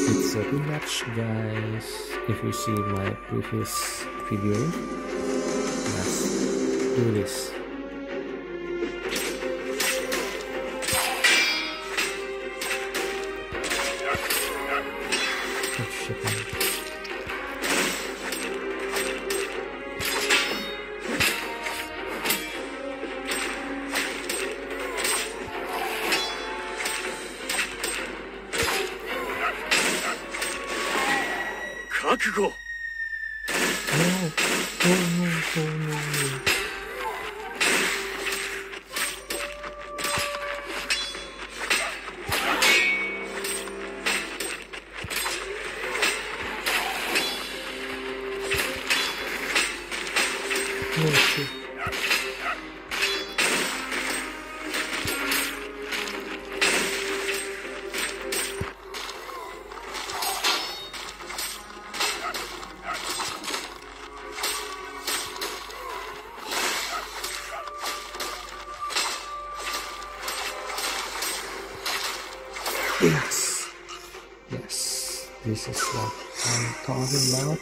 It's a rematch, guys. If you see my previous video, let's do this. Oh shit, man. Kakugo! No, no. Oh shit. Yes, this is what I'm talking about.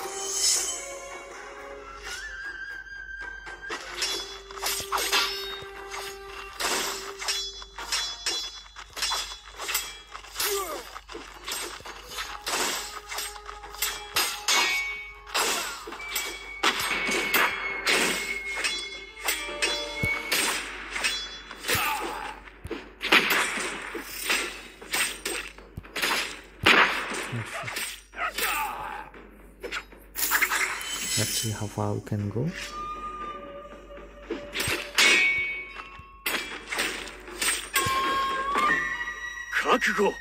Let's see how far we can go. Kakugo!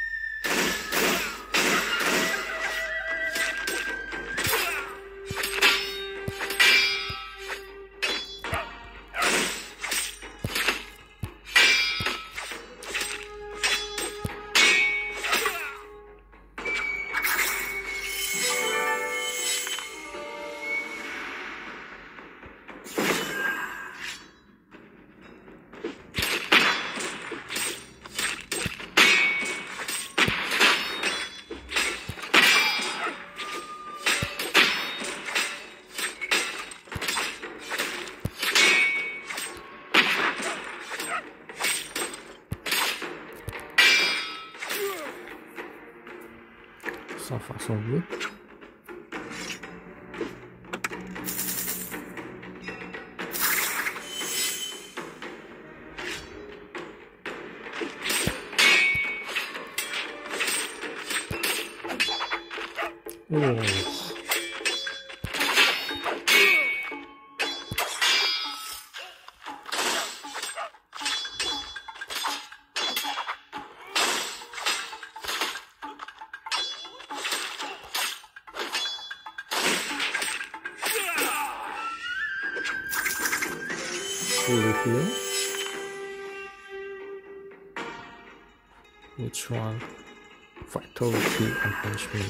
So far so good. Oh. Fully heal. Which one? Vitality and punch me.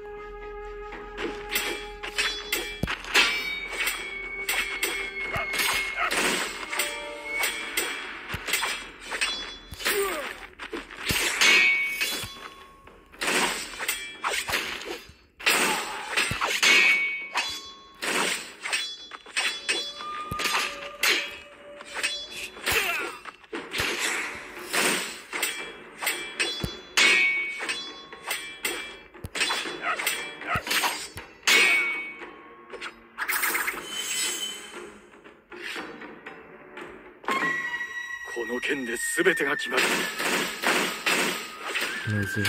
Amazing.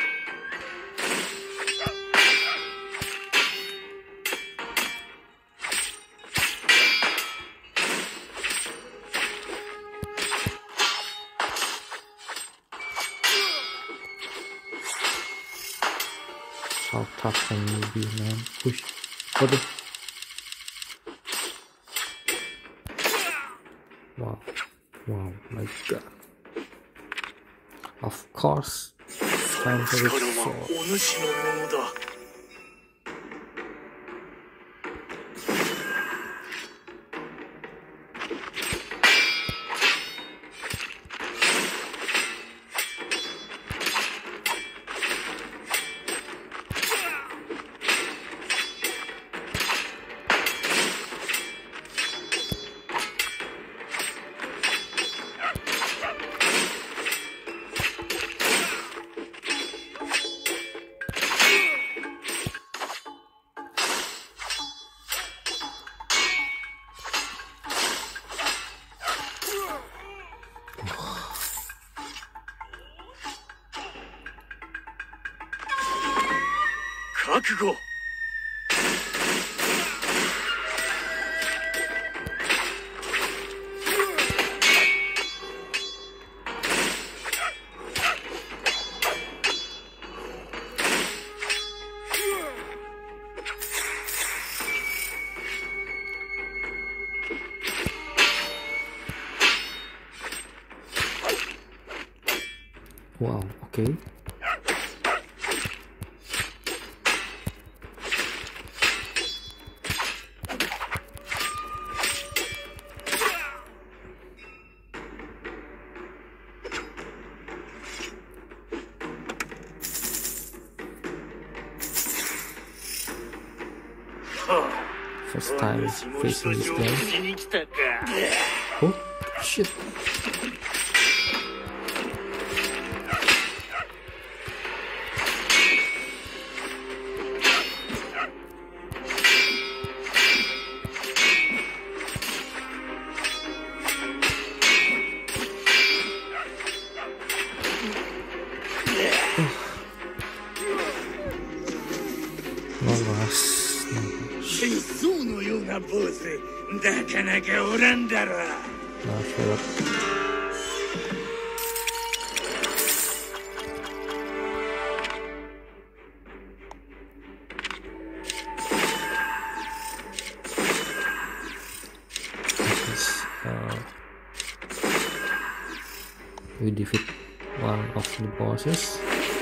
How tough can you be, man? Push. Hold it. Wow. Wow, my god. Of course. Time for the sword. 覚悟 Wow, okay. First time facing this game. Oh, shit. No loss. 象のような坊主なかなかおらんだろ Nah, shut up. We defeat one of the bosses.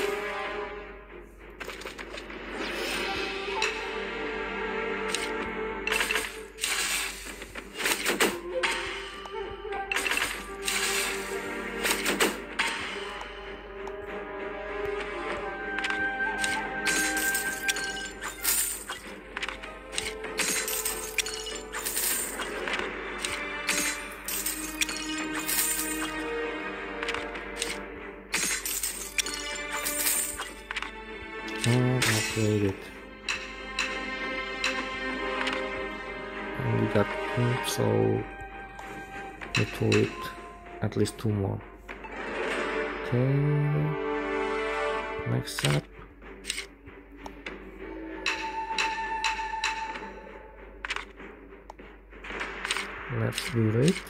Upgraded. And we got so need to wait at least 2 more. Okay, next up. Let's do it.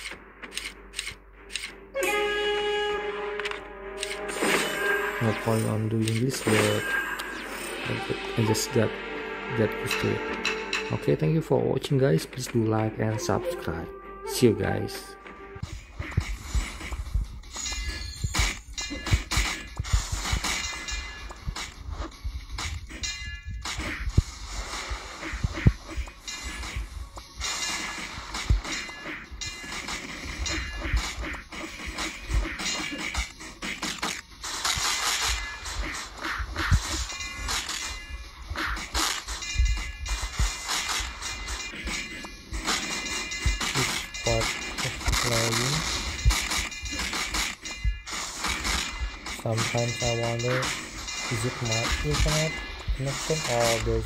No point on doing this, but I just get used to it. Okay, thank you for watching, guys. Please do like and subscribe. See you guys. Part of playing. Sometimes I wonder, is it my internet connection or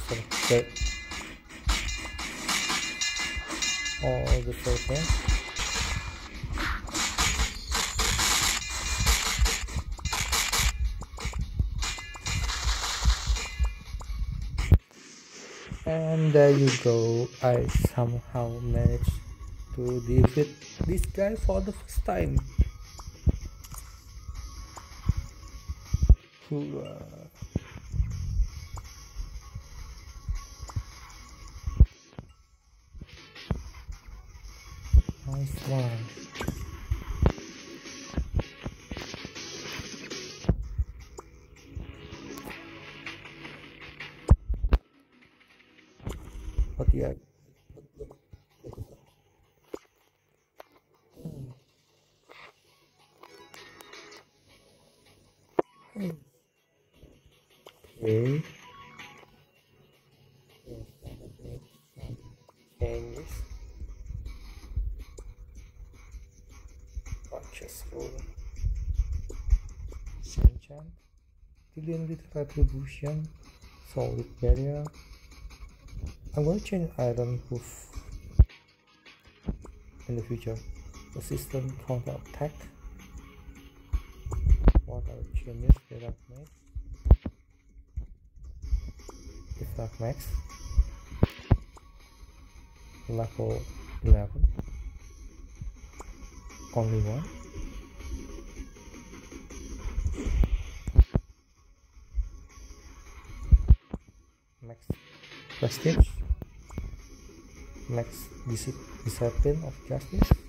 the server? And there you go, I somehow managed to defeat this guy for the first time. Nice one. But yeah. Okay. Changes. Purchase rule. Enchant. Dealing with retribution. Solid barrier. I'm going to change iron hoof in the future. Resistant counter attack. What are changes that I've made? Ifrak Max, level 11, only one. Max Prestige, Max Discipline of Justice,